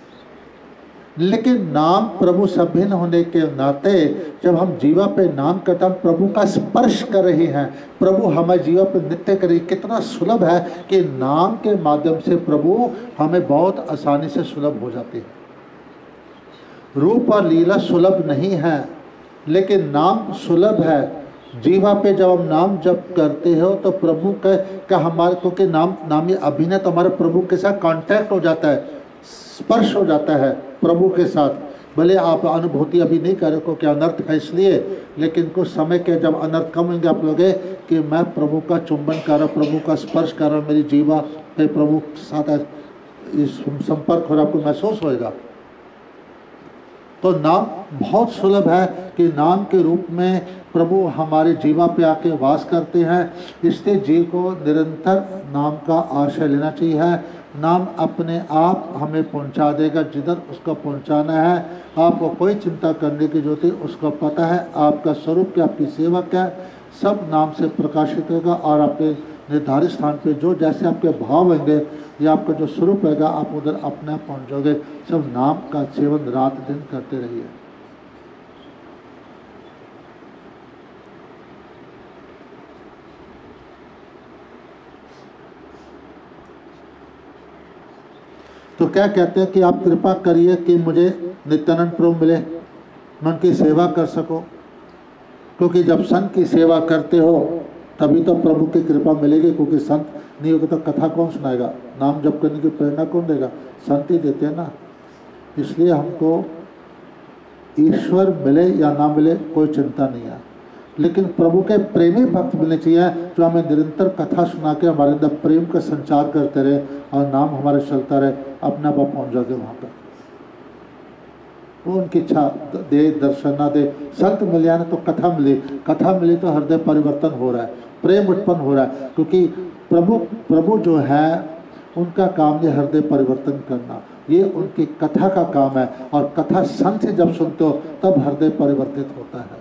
लेकिन नाम प्रभु से भिन्न होने के नाते जब हम जीवा पे नाम करते, हम प्रभु का स्पर्श कर रहे हैं, प्रभु हमारे जीवा पे नित्य कर रही। कितना सुलभ है कि नाम के माध्यम से प्रभु हमें बहुत आसानी से सुलभ हो जाते हैं। रूप और लीला सुलभ नहीं है, लेकिन नाम सुलभ है। जीवा पे जब हम नाम जप करते हो तो प्रभु का, का हमारे को के नाम नामी अभिनय तो हमारे प्रभु के साथ कांटेक्ट हो जाता है, स्पर्श हो जाता है प्रभु के साथ। भले आप अनुभूति अभी नहीं कर रहे क्या अनर्थ है इसलिए, लेकिन कुछ समय के जब अनर्थ कम होंगे आप लोगे कि मैं प्रभु का चुंबन कर रहा, प्रभु का स्पर्श कर रहा, मेरी जीवा पे प्रभु के साथ संपर्क हो रहा, आपको महसूस होएगा। तो नाम बहुत सुलभ है कि नाम के रूप में प्रभु हमारे जीवा पे आके वास करते हैं। इसलिए जीव को निरंतर नाम का आश्रय लेना चाहिए। नाम अपने आप हमें पहुंचा देगा जिधर उसको पहुंचाना है। आपको कोई चिंता करने की जरूरत नहीं, उसको पता है आपका स्वरूप क्या, आपकी सेवा क्या, सब नाम से प्रकाशित होगा। और आपके निर्धारित स्थान पे जो जैसे आपके भाव होंगे या आपका जो स्वरूप रहेगा, आप उधर अपने आप पहुँच जाओगे। सब नाम का सेवन रात दिन करते रहिए। तो क्या कहते हैं कि आप कृपा करिए कि मुझे नित्यानंद प्रभु मिले, मैं उनकी सेवा कर सको। क्योंकि जब संत की सेवा करते हो तभी तो प्रभु की कृपा मिलेगी। क्योंकि संत नहीं होगा तो कथा कौन सुनाएगा, नाम जप करने की प्रेरणा कौन देगा, संत ही देते हैं ना। इसलिए हमको ईश्वर मिले या ना मिले कोई चिंता नहीं है, लेकिन प्रभु के प्रेमी भक्त मिलने चाहिए जो हमें निरंतर कथा सुना के हमारे अंदर प्रेम का संचार करते रहे और नाम हमारा चलता रहे। अपने आप पहुँच जाओगे वहाँ पर। वो उनकी इच्छा दे, दर्शन ना दे, संत मिल जाए ना तो कथा मिले, कथा मिले तो हृदय परिवर्तन हो रहा है, प्रेम उत्पन्न हो रहा है। क्योंकि प्रभु प्रभु जो है उनका काम है हृदय परिवर्तन करना, ये उनकी कथा का काम है। और कथा संत से जब सुनते हो तब हृदय परिवर्तित होता है।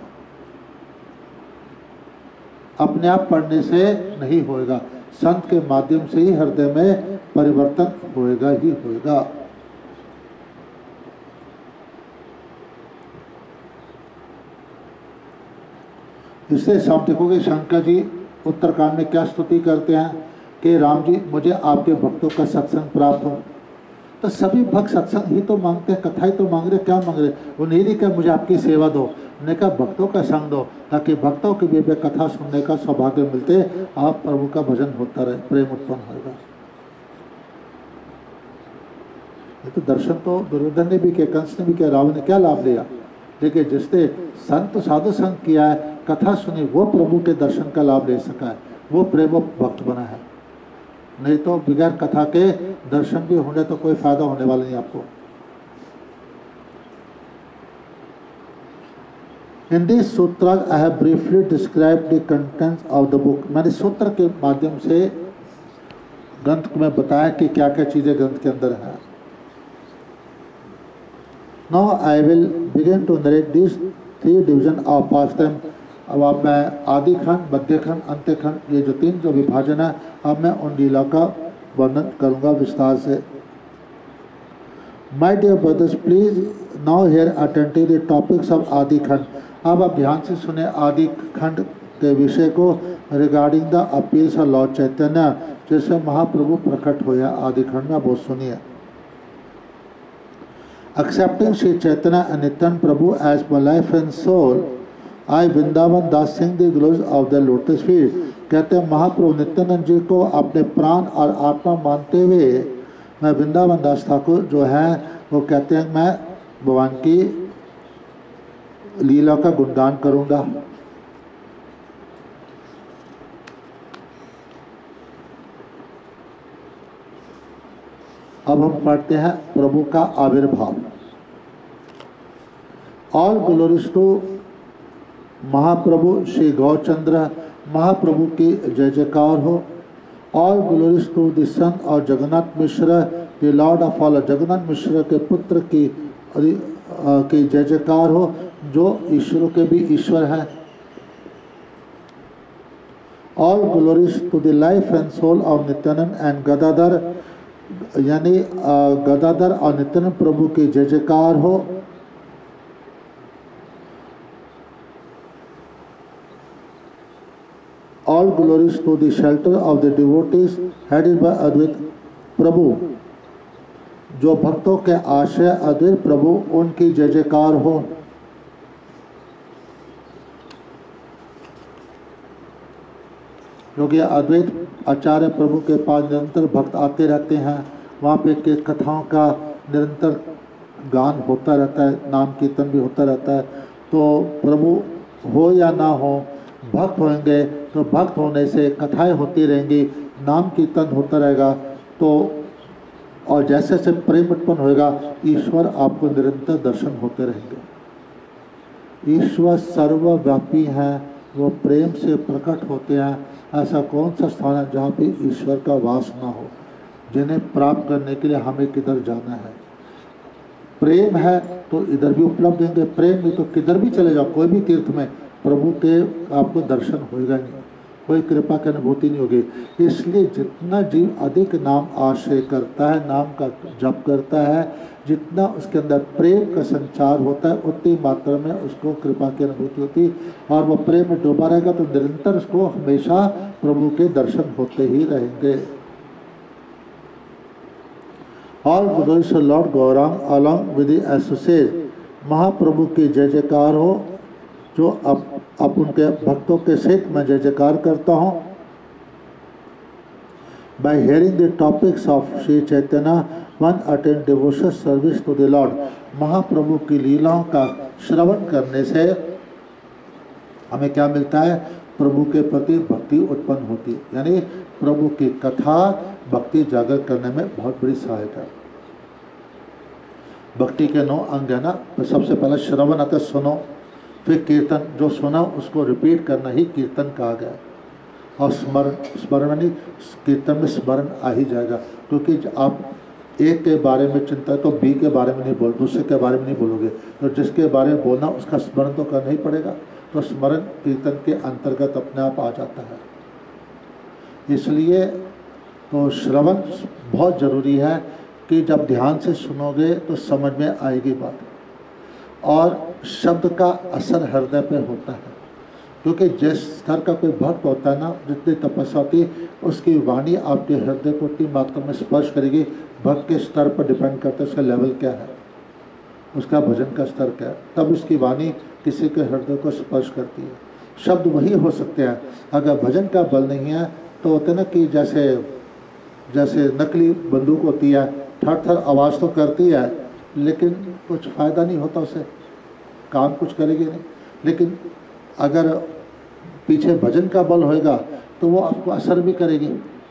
अपने आप पढ़ने से नहीं होएगा, संत के माध्यम से ही हृदय में परिवर्तन होएगा ही होएगा। इससे हम देखोगे शंकर जी उत्तरकांड में क्या स्तुति करते हैं कि राम जी मुझे आपके भक्तों का सत्संग प्राप्त हो। तो सभी भक्त सत्संग ही तो मांगते हैं, कथा ही तो मांग रहे, क्या मांग रहे? वो नहीं लिखा मुझे आपकी सेवा दो, ने कहा भक्तों का संग दो, ताकि भक्तों की भी कथा सुनने का सौभाग्य मिलते, आप प्रभु का भजन होता रहे, प्रेम उत्पन्न होगा। ये तो दर्शन तो दुर्योधन ने भी किया, कंस ने भी किया, रावण ने क्या लाभ लिया? लेकिन जिसने संत साधु संग किया है, कथा सुनी, वो प्रभु के दर्शन का लाभ ले सका है, वो प्रेम भक्त बना है। नहीं तो बगैर कथा के दर्शन भी होने तो कोई फायदा होने वाला नहीं आपको। In these sutras I have briefly described the contents of the book। मैंने सूत्र के माध्यम से ग्रंथ में बताया कि क्या क्या चीजें ग्रंथ के अंदर है। Now I will begin to narrate these three division of pastime. अब आप मैं आदि खंड, मध्य खंड, अंत्य खंड, ये जो तीन जो विभाजन है, अब मैं उन लीला का वर्णन करूंगा विस्तार से। My dear brothers, please now hear attentively the topics of आदि खंड। अब आप ध्यान से सुने आदि खंड के विषय को regarding the appeals of Lord Chaitanya, जैसे महाप्रभु प्रकट हुए आदि खंड में, बहुत सुनिए। Accepting Sri Chaitanya and Nityananda Prabhu as my life and soul, I Vrindavan Das sing the glories of the lotus feet। कहते हैं महाप्रभु नित्यानंद जी को अपने प्राण और आत्मा मानते हुए मैं वृंदावन दास ठाकुर जो है वो कहते हैं मैं भगवान की लीला का गुणगान करूंगा। अब हम पढ़ते हैं प्रभु का आविर्भाव। All glories to Mahaprabhu Shri Gaurachandra, Mahaprabhu की जय जयकार हो। All glories to the son और Jagannath Mishra, the Lord of all, Jagannath Mishra के पुत्र की की जय जयकार हो, जो ईश्वरों के भी ईश्वर है। All glories to the life and soul of Nityananda and Gadadhar, यानी गदाधर और नित्यानंद प्रभु की जय जयकार हो। All glories to the shelter of the devotees headed by अद्वैत प्रभु, जो भक्तों के आश्रय अद्वैत प्रभु उनकी जय जयकार हो। क्योंकि अद्वैत आचार्य प्रभु के पास निरंतर भक्त आते रहते हैं, वहाँ पे के कथाओं का निरंतर गान होता रहता है, नाम कीर्तन भी होता रहता है। तो प्रभु हो या ना हो, भक्त होंगे तो भक्त होने से कथाएं होती रहेंगी, नाम कीर्तन होता रहेगा। तो और जैसे जैसे प्रेम उत्पन्न होगा, ईश्वर आपको निरंतर दर्शन होते रहेंगे। ईश्वर सर्वव्यापी हैं, वो प्रेम से प्रकट होते हैं। ऐसा कौन सा स्थान है जहाँ पे ईश्वर का वास ना हो, जिन्हें प्राप्त करने के लिए हमें किधर जाना है। प्रेम है तो इधर भी उपलब्ध होंगे, प्रेम नहीं तो किधर भी चले जाओ, कोई भी तीर्थ में प्रभु के आपको दर्शन होगा नहीं, कोई कृपा की अनुभूति नहीं होगी। इसलिए जितना जीव अधिक नाम आश्रय करता है, नाम का जप करता है, जितना उसके अंदर प्रेम का संचार होता है, उतनी मात्रा में उसको कृपा की अनुभूति होती है, और वह प्रेम में डूबा रहेगा तो निरंतर उसको हमेशा प्रभु के दर्शन होते ही रहेंगे। All glories to Lord Gauranga along with the associate, Mahaprabhu की जय जयकार हो, जो अब अब उनके भक्तों के सहित मैं जय जयकार करता हूँ। By hearing the topics of Shri Chaitanya one attend devotion service to the Lord, Mahaprabhu की लीलाओं का श्रवण करने से हमें क्या मिलता है, प्रभु के प्रति भक्ति उत्पन्न होती है। यानी प्रभु की कथा भक्ति जागृत करने में बहुत बड़ी सहायता है। भक्ति के नौ अंग है ना, तो सबसे पहले श्रवण आता है, सुनो, फिर कीर्तन, जो सुना उसको रिपीट करना ही कीर्तन कहा गया, और स्मरण, स्मरण नहीं, कीर्तन में स्मरण आ ही जाएगा। क्योंकि आप एक के बारे में चिंता तो बी के बारे में नहीं बोल, दूसरे के बारे में नहीं बोलोगे, तो जिसके बारे में बोलना उसका स्मरण तो करना ही पड़ेगा। तो स्मरण कीर्तन के अंतर्गत अपने आप आ जाता है। इसलिए तो श्रवण बहुत ज़रूरी है कि जब ध्यान से सुनोगे तो समझ में आएगी बात, और शब्द का असर हृदय पे होता है। क्योंकि जिस स्तर का कोई भक्त होता है ना, जितनी तपस्या होती है, उसकी वाणी आपके हृदय को उतनी मात्रा में स्पर्श करेगी। भक्त के स्तर पर डिपेंड करता है उसका लेवल क्या है, उसका भजन का स्तर क्या है, तब उसकी वाणी किसी के हृदय को स्पर्श करती है। शब्द वही हो सकते हैं, अगर भजन का बल नहीं है तो होता है ना कि जैसे जैसे नकली बंदूक होती है, थर थर आवाज़ तो करती है लेकिन कुछ फ़ायदा नहीं होता, उसे काम कुछ करेगी नहीं। लेकिन अगर पीछे भजन का बल होएगा तो वो आपको असर भी करेगी।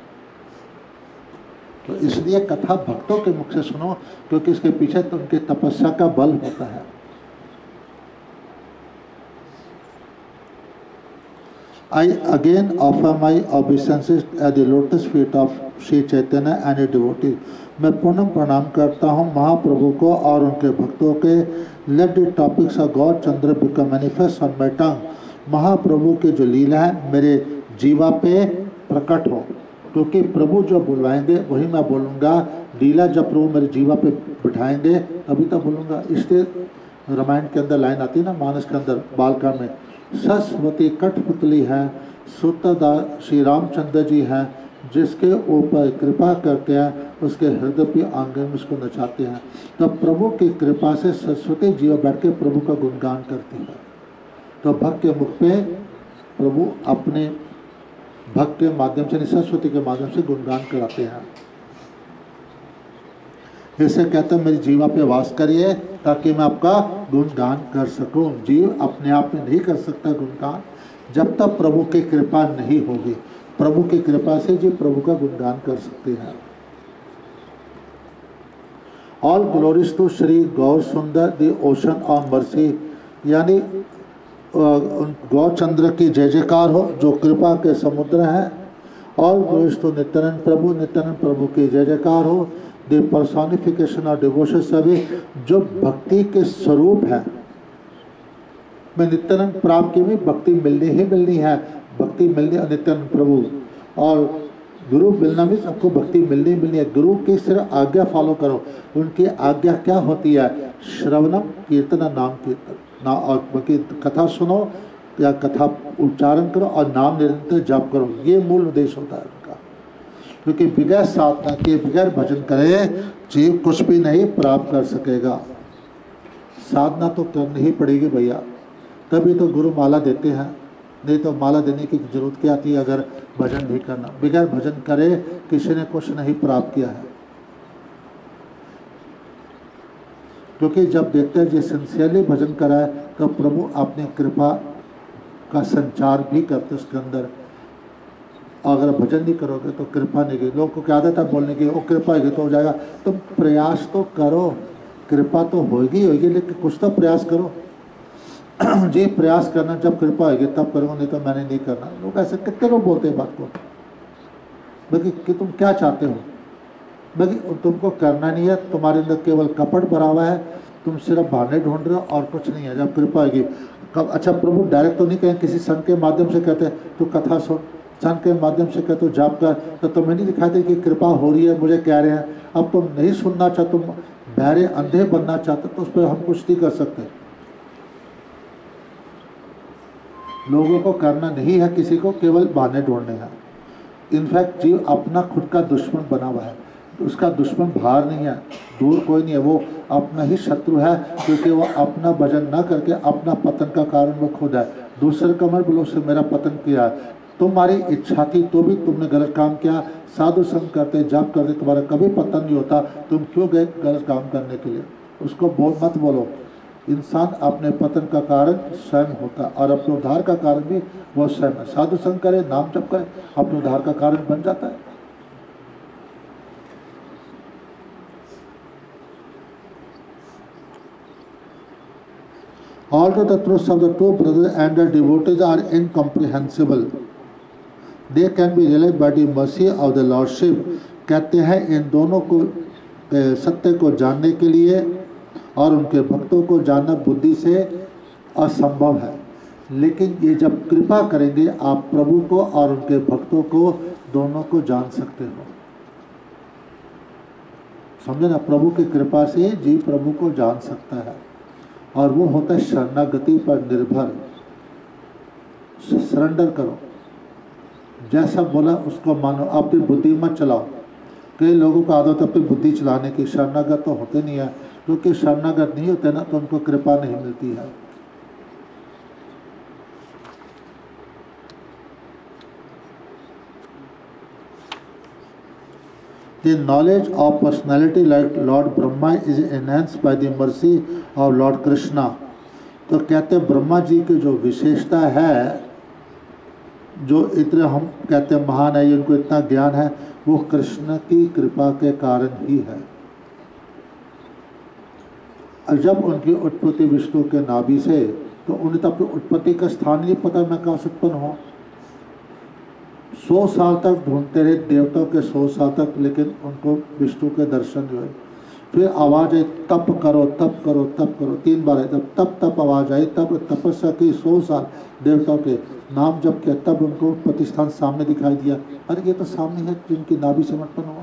तो इसलिए कथा भक्तों के मुख से सुनो, क्योंकि इसके पीछे तो उनकी तपस्या का बल होता है। I again offer my obeisances at the lotus feet of Sri Chaitanya and his devotees. मैं पूनम प्रणाम करता हूँ महाप्रभु को और उनके भक्तों के। Let the topics of Gaur Chandra become manifest on my tongue. Mahaprabhu के जो लीला है मेरे जीवा पे प्रकट हो, क्योंकि प्रभु जो बुलवाएंगे वही मैं बोलूँगा। लीला जब प्रभु मेरे जीवा पे बिठाएंगे तभी तो बोलूँगा। इसलिए रामायण के अंदर लाइन आती है ना, मानस के अंदर बालकांड में, सरस्वती कठपुतली है, सूत्रदा श्री रामचंद्र जी हैं, जिसके ऊपर कृपा करते हैं उसके हृदय पे आंगन में उसको नचाते हैं। तो प्रभु की कृपा से सरस्वती जी बैठ के प्रभु का गुणगान करती है। तो भक्त के मुख पे प्रभु अपने भक्त के माध्यम से, सरस्वती के माध्यम से गुणगान कराते हैं। इसे कहते हैं मेरी जीवा पे वास करिए ताकि मैं आपका गुणगान कर सकूं। जीव अपने आप में नहीं कर सकता गुणगान जब तक प्रभु की कृपा नहीं होगी। प्रभु की कृपा से जी प्रभु का गुणगान कर सकते हैं। All glories to Shri Gaur Sundar the ocean of mercy, यानी गौचंद्र की जय जयकार हो जो कृपा के समुद्र हैं। All glories to Nityananda Prabhu, Nityananda Prabhu की जय जयकार हो। द पर्सोनिफिकेशन ऑफ डिवोशन सभी जो भक्ति के स्वरूप है। मैं नित्यानंद प्राप्त की भी भक्ति मिलनी ही मिलनी है, भक्ति मिलनी और नित्यानंद प्रभु और गुरु मिलना भी सबको भक्ति मिलनी मिलनी है। गुरु की सिर्फ आज्ञा फॉलो करो। उनकी आज्ञा क्या होती है? श्रवणम कीर्तन, नाम कीर्तन ना, और बाकी कथा सुनो या कथा उच्चारण करो और नाम निरंतर जाप करो। ये मूल उद्देश्य होता है उनका, क्योंकि बगैर साधना के बगैर भजन करे जीव कुछ भी नहीं प्राप्त कर सकेगा। साधना तो करनी ही पड़ेगी भैया, तभी तो गुरु माला देते हैं, नहीं तो माला देने की जरूरत क्या थी अगर भजन नहीं करना। बगैर भजन करे किसी ने कुछ नहीं प्राप्त किया है, क्योंकि जब देखते हैं जो सिंसियरली भजन कराए तो प्रभु अपनी कृपा का संचार भी करते उसके अंदर। अगर भजन नहीं करोगे तो कृपा नहीं गई। लोगों को क्या आदत है बोलने की, वो कृपा होगी तो हो जाएगा। तुम प्रयास तो करो, कृपा तो होगी होगी लेकिन कुछ तो प्रयास करो। जी प्रयास करना, जब कृपा होगी तब करो, नहीं तो मैंने नहीं करना। लोग ऐसे कितने लोग बोलते हैं बात को, बाकी कि तुम क्या चाहते हो, बाकी तुमको करना नहीं है, तुम्हारे अंदर केवल कपट भरा हुआ है, तुम सिर्फ बहाने ढूंढ रहे हो और कुछ नहीं है। जब कृपा होगी कब, अच्छा प्रभु डायरेक्ट तो नहीं कहें, किसी संत के माध्यम से कहते हैं तो कथा सुन, संत के माध्यम से कहते हो जाप कर, तो तुम्हें नहीं दिखाते कि कृपा हो रही है, मुझे कह रहे हैं। अब तुम नहीं सुनना चाहते, तुम बहरे अंधे बनना चाहते, तो उस पर हम कुछ नहीं कर सकते। लोगों को करना नहीं है, किसी को केवल बहाने ढूंढने हैं। इनफैक्ट जीव अपना खुद का दुश्मन बना हुआ है, उसका दुश्मन बाहर नहीं है, दूर कोई नहीं है, वो अपना ही शत्रु है, क्योंकि वो अपना भजन न करके अपना पतन का कारण वो खुद है। दूसरे का मत बोलो उससे मेरा पतन किया है, तुम्हारी इच्छा थी तो भी तुमने गलत काम किया। साधु संग करते जाप करते तुम्हारा कभी पतन नहीं होता, तुम क्यों गए गलत काम करने के लिए? उसको बोल मत बोलो। इंसान अपने पतन का कारण स्वयं होता है और अपने उद्धार का कारण भी वो स्वयं है। साधु संग करे, नाम जप करे, अपने उद्धार का कारण बन जाता है। Although the truths of the two brothers and the devotees are incomprehensible, they can be realized by the mercy of the Lordship। कहते हैं इन दोनों को सत्य को जानने के लिए और उनके भक्तों को जानना बुद्धि से असंभव है, लेकिन ये जब कृपा करेंगे आप प्रभु को और उनके भक्तों को दोनों को जान सकते हो। समझे ना, प्रभु की कृपा से जीव प्रभु को जान सकता है, और वो होता है शरणागति पर निर्भर। सरेंडर करो, जैसा बोला उसको मानो, अपनी बुद्धि मत चलाओ। कई लोगों को आदत अपनी बुद्धि चलाने की, शरणागत तो होते नहीं है, क्योंकि शरणागत नहीं होते ना तो उनको कृपा नहीं मिलती है। The knowledge of personality like Lord Brahma is enhanced by the mercy of Lord Krishna। तो कहते हैं ब्रह्मा जी की जो विशेषता है, जो इतने हम कहते हैं महान है, उनको इतना ज्ञान है, वो कृष्ण की कृपा के कारण ही है। और जब उनकी उत्पत्ति विष्णु के नाभि से, तो उन्हें तो अपनी उत्पत्ति का स्थान नहीं पता मैं कहाँ से उत्पन्न हूँ। सौ साल तक ढूंढते रहे, देवताओं के सौ साल तक, लेकिन उनको विष्णु के दर्शन हुए। फिर आवाज़ आई तप करो तप करो तप करो, तीन बार आई, तब तप तप आवाज़ आई, तब तपस्या की सौ साल देवताओं के, नाम जप किया, तब उनको प्रतिष्ठान सामने दिखाई दिया। अरे ये तो सामने है जिनकी नाभि से उत्पन्न हुआ।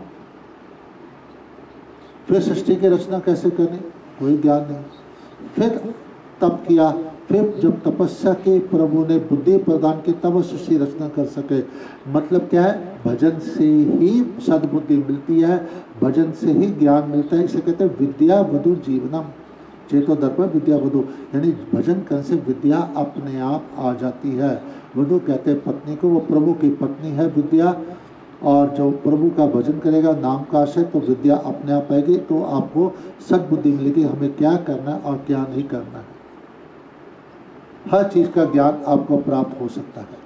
फिर सृष्टि की रचना कैसे करनी, कोई ज्ञान नहीं। फिर तप किया, फिर जब तपस्या की प्रभु ने बुद्धि प्रदान की, तब सृष्टि रचना कर सके। मतलब क्या है, भजन से ही सद्बुद्धि मिलती है, भजन से ही ज्ञान मिलता है। इसे कहते हैं विद्या वधु जीवनम, चेतो दर्पण विद्या वधु, यानी भजन करने से विद्या अपने आप आ जाती है। वधु कहते हैं पत्नी को, वो प्रभु की पत्नी है विद्या, और जो प्रभु का भजन करेगा नाम का आशय, तो विद्या अपने आप आएगी, तो आपको सद्बुद्धि मिलेगी, हमें क्या करना है और क्या नहीं करना है। हर चीज का ज्ञान आपको प्राप्त हो सकता है।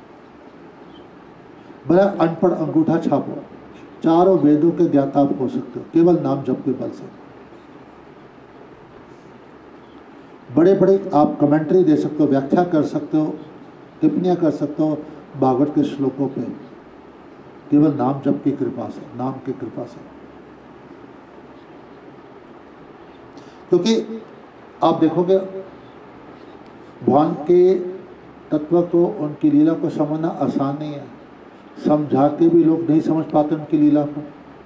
बड़ा अनपढ़ अंगूठा छापो, चारों वेदों के ज्ञाता आप हो सकते हो केवल नाम जप के बल से। बड़े बड़े आप कमेंट्री दे सकते हो, व्याख्या कर सकते हो, टिप्पणियां कर सकते हो भागवत के श्लोकों पे, केवल नाम जप की कृपा से, नाम की कृपा से। क्योंकि आप देखोगे भगवान के तत्व को, उनकी लीला को समझना आसान नहीं है। समझा के भी लोग नहीं समझ पाते उनकी लीला को।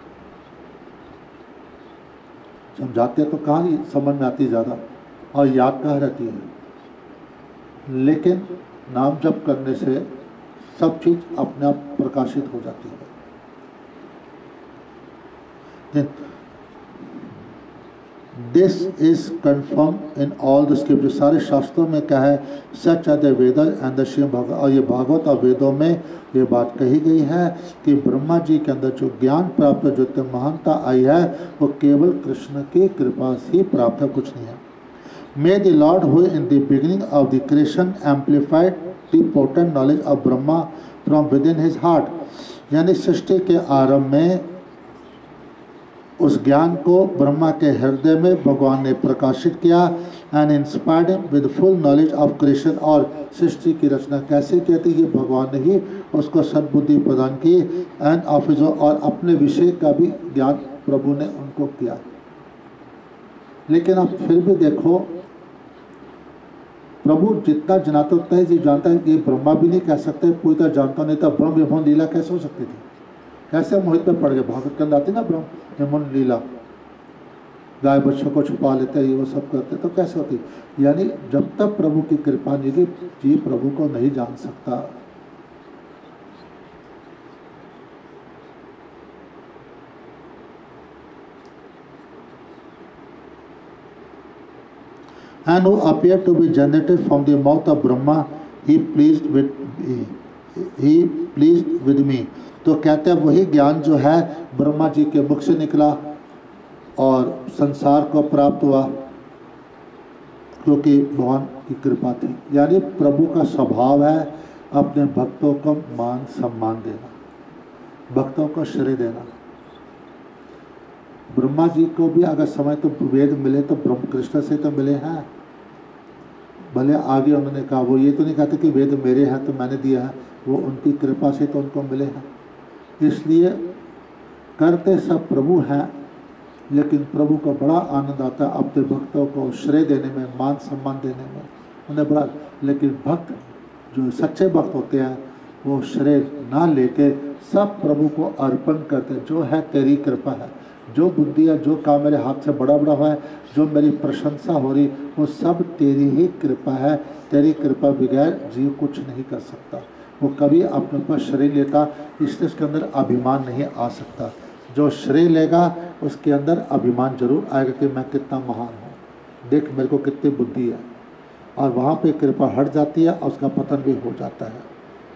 समझाते तो कहाँ ही समझ में आती ज़्यादा, और याद कहाँ रहती है। लेकिन नाम जप करने से सब चीज अपने आप प्रकाशित हो जाती है। This is confirm in all the scripture, सारे शास्त्रों में क्या है, such are the Veda and the Shrimad Bhagavat, और ये भागवत और वेदों में ये बात कही गई है कि ब्रह्मा जी के अंदर जो ज्ञान प्राप्त, जो महानता आई है, वो केवल कृष्ण की कृपा से ही प्राप्त है, कुछ नहीं है। May the Lord who in the beginning of the creation amplified the potent knowledge of Brahma from within his heart, यानी सृष्टि के आरंभ में उस ज्ञान को ब्रह्मा के हृदय में भगवान ने प्रकाशित किया, and inspired him with full knowledge of creation, और सृष्टि की रचना कैसे की थी ये भगवान ने ही उसको सद्बुद्धि प्रदान की, एंड ऑफ, और अपने विषय का भी ज्ञान प्रभु ने उनको किया। लेकिन अब फिर भी देखो, प्रभु जितना जनाता उतना ही जानता है, ये ब्रह्मा भी नहीं कह सकते पूरी तरह जानता नहीं था ब्रह्म यमन लीला कैसे हो सकती थी, कैसे मोहित में पड़ गए। भागवत के अंदर आती ना ब्रह्म यमन लीला, गाय बच्चों को छुपा लेते हैं, ये वो सब करते, तो कैसे होती। यानी जब तक प्रभु की कृपा नहीं थी, जी प्रभु को नहीं जान सकता। And who appeared to be generated from the mouth of Brahma, he pleased with he pleased with me। तो कहते हैं वही ज्ञान जो है ब्रह्मा जी के मुख से निकला और संसार को प्राप्त हुआ, क्योंकि भगवान की कृपा थी। यानी प्रभु का स्वभाव है अपने भक्तों को मान सम्मान देना, भक्तों को श्रेय देना। ब्रह्मा जी को भी अगर समय तो वेद मिले तो ब्रह्म कृष्ण से तो मिले हैं, भले आगे उन्होंने कहा, वो ये तो नहीं कहते कि वेद मेरे हैं तो मैंने दिया है, वो उनकी कृपा से तो उनको मिले हैं। इसलिए करते सब प्रभु हैं, लेकिन प्रभु को बड़ा आनंद आता है अपने भक्तों को श्रेय देने में, मान सम्मान देने में, उन्हें बड़ा। लेकिन भक्त जो सच्चे भक्त होते हैं वो श्रेय ना लेके सब प्रभु को अर्पण करते हैं। जो है तेरी कृपा है, जो बुद्धि है, जो काम मेरे हाथ से बड़ा बड़ा हुआ है, जो मेरी प्रशंसा हो रही, वो सब तेरी ही कृपा है। तेरी कृपा बगैर जीव कुछ नहीं कर सकता। वो कभी अपने ऊपर श्रेय लेता, इसलिए उसके अंदर अभिमान नहीं आ सकता। जो श्रेय लेगा उसके अंदर अभिमान जरूर आएगा कि मैं कितना महान हूँ, देख मेरे को कितनी बुद्धि है, और वहाँ पे कृपा हट जाती है और उसका पतन भी हो जाता है।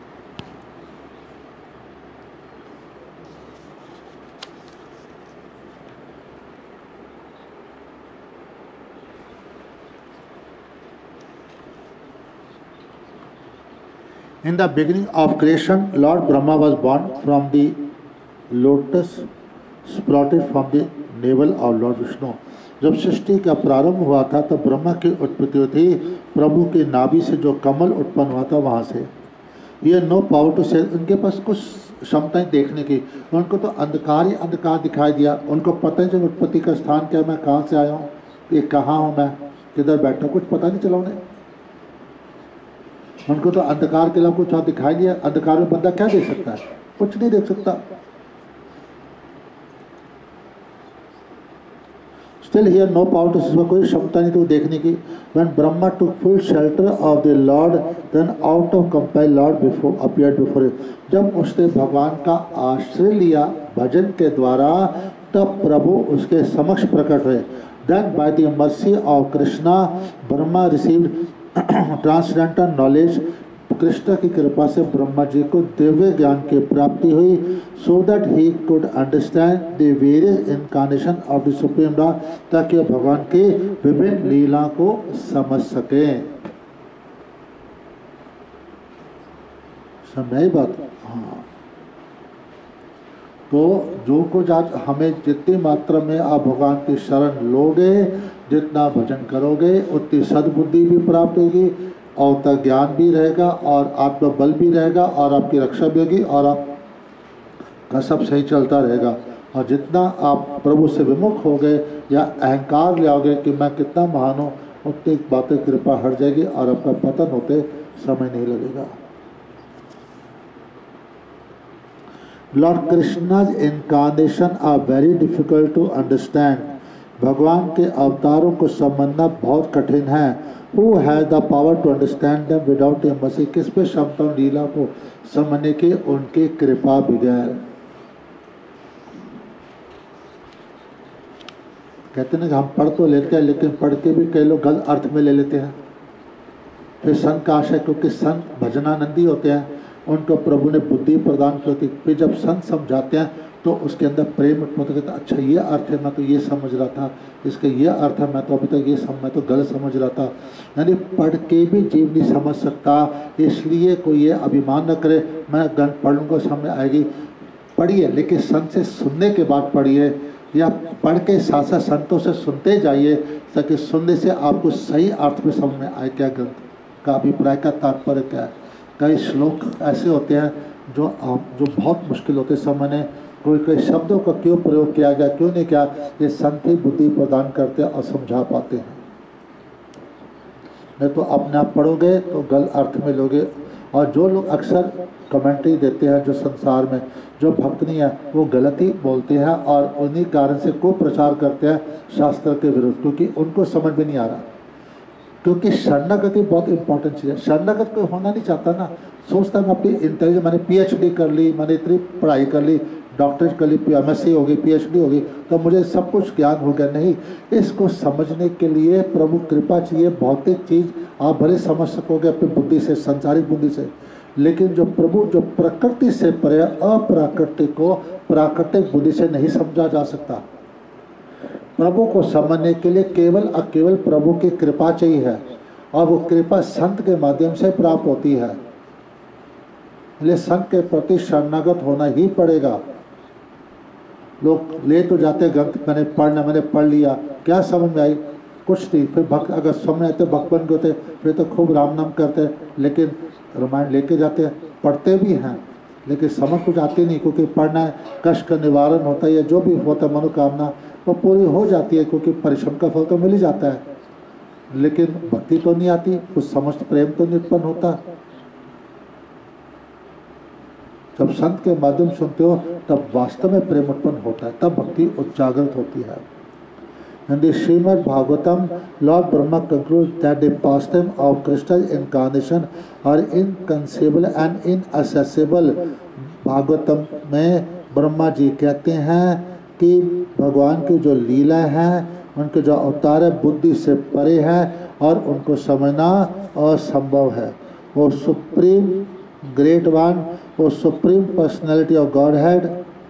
In the beginning of creation, Lord Brahma was born from the lotus sprouted from the navel of Lord Vishnu। जब सृष्टि का प्रारंभ हुआ था तो ब्रह्मा की उत्पत्ति थी, प्रभु के नाभि से जो कमल उत्पन्न हुआ था वहाँ से। ये नो पावर टू से, उनके पास कुछ क्षमता देखने की। उनको तो अंधकार ही अंधकार दिखाई दिया, उनको पता ही जब उत्पत्ति का स्थान क्या, मैं कहाँ से आया हूँ, ये कहाँ हूँ, मैं किधर बैठा, कुछ पता नहीं चला उन्हें। उनको तो अंधकार के अलावा कुछ और दिखाई दिया। अंधकार में बंदा क्या देख सकता है, कुछ नहीं देख सकता। Still here no power to see, कोई क्षमता नहीं तो देखने की। When Brahma took full shelter of the Lord, then out of compel Lord before appeared before him. जब उसने भगवान का आश्रय लिया भजन के द्वारा, तब प्रभु उसके समक्ष प्रकट हुए। Then by the mercy of Krishna, Brahma received transcendental knowledge. Krishna की कृपा से ब्रह्मा जी को दिव्य ज्ञान की प्राप्ति हुई, so that he could understand the various incarnation of the supreme Lord, ताकि वह भगवान के विभिन्न लीला को समझ सके। समझाई बात? हाँ। तो जो कुछ आज हमें जितनी मात्रा में आप भगवान की शरण लोगे, जितना भजन करोगे, उतनी सद्बुद्धि भी प्राप्त होगी, और तक ज्ञान भी रहेगा, और आत्मबल भी रहेगा, और आपकी रक्षा भी होगी, और आपका सब सही चलता रहेगा। और जितना आप प्रभु से विमुख हो गए या अहंकार ले आओगे कि मैं कितना महान हूँ, उतनी बातें कृपा हट जाएगी और आपका पतन होते समय नहीं लगेगा। Lord Krishna's incarnation are very difficult to understand. भगवान के अवतारों को समझना बहुत कठिन है। Who has the power to understand them without a mercy? किस पे क्षमता लीला को समझने की उनकी कृपा बगैर? कहते हैं कि हम पढ़ तो लेते हैं, लेकिन पढ़ के भी कई लोग गलत अर्थ में ले लेते हैं। फिर संत का आशय, क्योंकि संत भजनानंदी होते हैं, उनको प्रभु ने बुद्धि प्रदान की होती। फिर जब संत समझाते हैं तो उसके अंदर प्रेम उत्पन्न होता है। अच्छा ये अर्थ है, मैं तो ये समझ रहा था, इसका ये अर्थ है, मैं तो अभी तक ये सम मैं तो गलत समझ रहा था। यानी पढ़ के भी जीव नहीं समझ सकता। इसलिए कोई ये अभिमान न करे मैं गण पढ़ लूँगा सामने आएगी। पढ़िए, लेकिन संत से सुनने के बाद पढ़िए, या पढ़ के साथ साथ संतों से सुनते जाइए, ताकि सुनने से आपको सही अर्थ में समझ में आए क्या ग्रंथ का अभिप्राय का तात्पर्य क्या है। कई श्लोक ऐसे होते हैं जो जो बहुत मुश्किल होते समझने, कोई कोई शब्दों का क्यों प्रयोग किया गया, क्यों नहीं किया, ये संत ही बुद्धि प्रदान करते और समझा पाते हैं। नहीं तो अपने आप पढ़ोगे तो गलत अर्थ में लोगे। और जो लोग अक्सर कमेंट्री देते हैं, जो संसार में जो भक्त नहीं है, वो गलत ही बोलते हैं और उन्हीं कारण से को प्रचार करते हैं शास्त्र के विरुद्ध, क्योंकि उनको समझ में नहीं आ रहा। क्योंकि शरणागति बहुत इंपॉर्टेंट चीज़ है। शरणागत कोई होना नहीं चाहता ना, सोचता मैं अपनी इंटेलिजेंस, मैंने पीएचडी कर ली, मैंने इतनी पढ़ाई कर ली, डॉक्टरेट कर ली, एमएससी होगी, पीएचडी होगी, तो मुझे सब कुछ ज्ञान हो गया। नहीं, इसको समझने के लिए प्रभु कृपा चाहिए। भौतिक चीज़ आप भले समझ सकोगे अपनी बुद्धि से, संसारिक बुद्धि से, लेकिन जो प्रभु जो प्रकृति से परे अप्राकृतिक को प्राकृतिक बुद्धि से नहीं समझा जा सकता। प्रभु को समझने के लिए केवल और केवल प्रभु की कृपा चाहिए है, और वो कृपा संत के माध्यम से प्राप्त होती है। इसलिए संत के प्रति शरणागत होना ही पड़ेगा। लोग ले तो जाते ग्रंथ, मैंने पढ़ना, मैंने पढ़ लिया, क्या समझ में आई, कुछ नहीं। फिर भक्त अगर समझ आते, भक्त बन गए होते, फिर तो खूब राम नाम करते, लेकिन रामायण लेके जाते हैं, पढ़ते भी हैं, लेकिन समझ कुछ आती नहीं। क्योंकि पढ़ना है, कष्ट का निवारण होता है, या जो भी होता है मनोकामना वो तो पूरी हो जाती है, क्योंकि परिश्रम का फल तो मिल ही जाता है, लेकिन भक्ति तो नहीं आती, कुछ समझ प्रेम तो नहीं उत्पन्न होता। जब संत के माध्यम सुनते हो तब वास्तव में प्रेम उत्पन्न होता है, तब भक्ति उजागृत होती है। In the Srimad Bhagavatam, Lord Brahma concludes that the pastime of Krishna's incarnation are inconceivable and inaccessible. Bhagavatam में ब्रह्मा जी कहते हैं कि भगवान की जो लीला है, उनके जो अवतार है, बुद्धि से परे है और उनको समझना असंभव है। वो सुप्रीम ग्रेट वन, वो supreme personality of Godhead,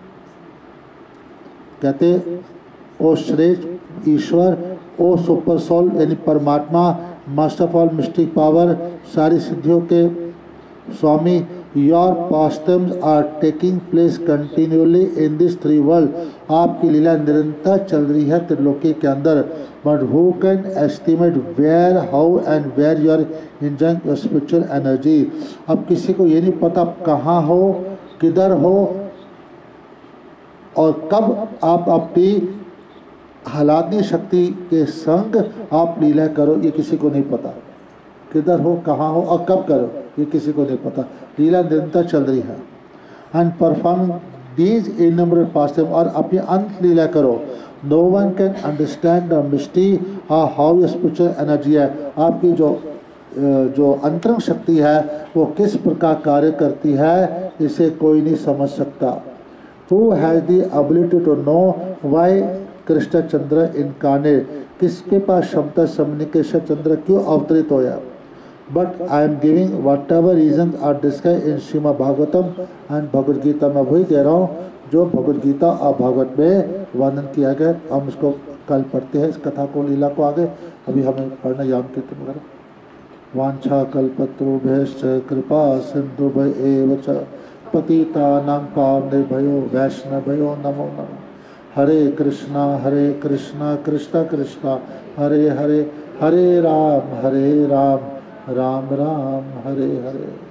कहते ओ श्रेष्ठ ईश्वर, ओ सुपर सोल यानी परमात्मा, master of all mystic power, सारी सिद्धियों के स्वामी। Your pastimes are taking place continuously in this three world. आपकी लीला निरंतर चल रही है त्रिलोकी के अंदर। But who can estimate where, how and where you are enjoying your spiritual energy. अब किसी को ये नहीं पता आप कहाँ हो किधर हो और कब आप अपनी हालातनी शक्ति के संग आप लीला करो, ये किसी को नहीं पता। किधर हो, कहाँ हो और कब करो, ये किसी को नहीं पता। लीला निरंतर चल रही है। And perform these innumerable pastime, और अपनी अंत लीला करो। No one can understand the mystery how spiritual energy है, आपकी जो जो अंतरंग शक्ति है वो किस प्रकार कार्य करती है, इसे कोई नहीं समझ सकता। Who has the ability to know why Krishna Chandra incarnate, किसके पास क्षमता समझने के कृष्ण चंद्र क्यों अवतरित होया। But I am giving whatever reason are described in Shrimad Bhagavatam and Bhagavad Gita. मैं वही दे रहा हूँ जो भगवद गीता और भागवत में वर्णन किया गया। हम उसको कल पढ़ते हैं, इस कथा को, लीला को आगे। अभी हमें पढ़ना याम कीर्तन वगैरह। वांछा कल्पतरुभ्यश्च कृपा सिन्धुभ्य एव च पतितानां पावनेभ्यो वैष्णवभ्यो नमो नमः। हरे कृष्णा हरे कृष्णा कृष्णा कृष्णा हरे हरे, हरे राम हरे राम राम राम हरे हरे।